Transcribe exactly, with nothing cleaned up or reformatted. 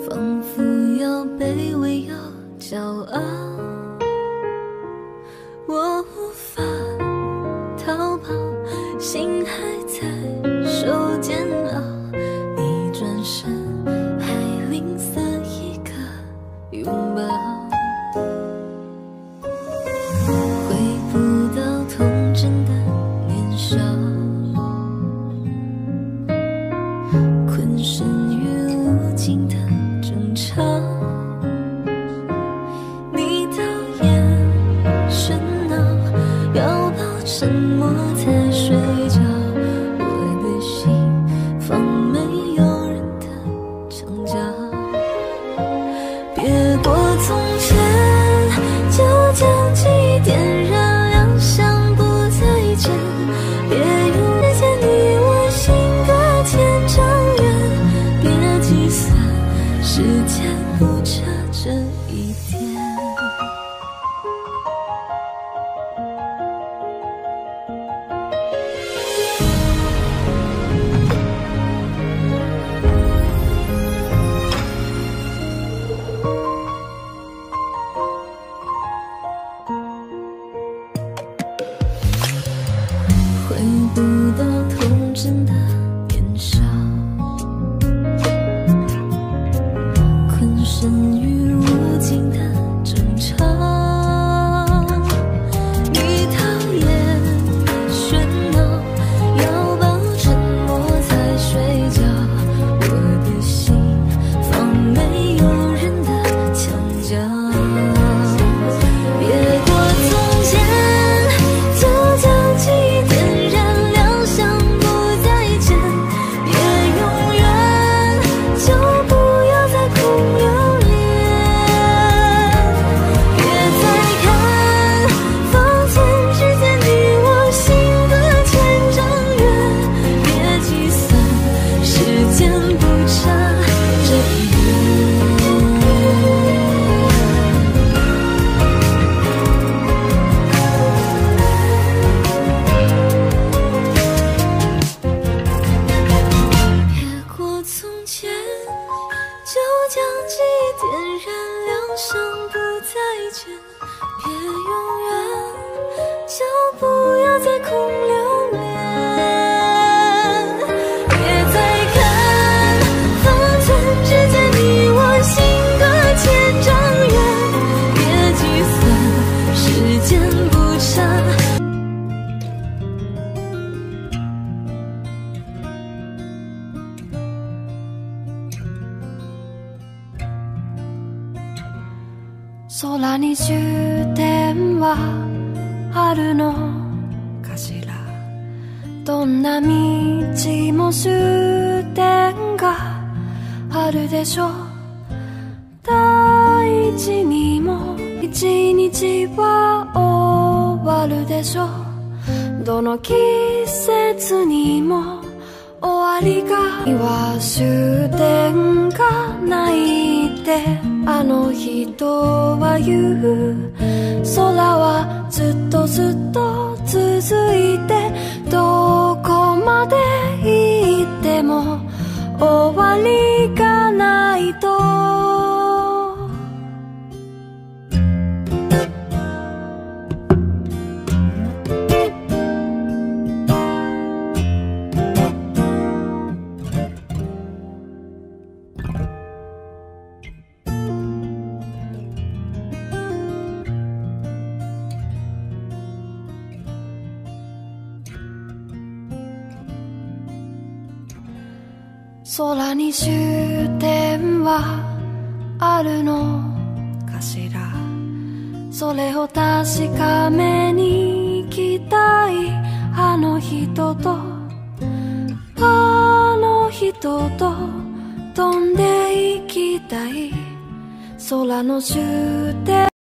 仿佛要卑微又骄傲，我无法逃跑，心还在受煎熬。你转身还吝啬一个拥抱，回不到童真的年少，困身于无尽的争吵。你讨厌喧闹，要抱沉默才睡觉。我的心放没有人的墙角，别过从前，就将记忆点燃，两相不再见。别用时间离我心隔千丈远，别计算时间不差这一天。回不到童真的年少，困身于无尽的争吵。你讨厌喧闹，要抱沉默才睡觉。我的心放没有人的墙角，别过从前，就将记忆点燃，两相不再见。别永远，就不要再空留恋。别再看，房间之间你我心隔千丈远。别计算时间不差这一别过从前，就将记忆点燃，两相不再见。别永远，就不要再空留恋。别再看，房间之间你我心隔千丈远。别计算时间不差。 空に終点はあるのかしら。どんな道も終点があるでしょう。大事にも一日は終わるでしょう。どの季節にも終わりがは終点がないってあの人は言う。空はずっとずっと続いて、どこまで行っても終わりがないと。空に終点はあるのかしら。それを確かめに行きたい。あの人とあの人と飛んで行きたい。空の終点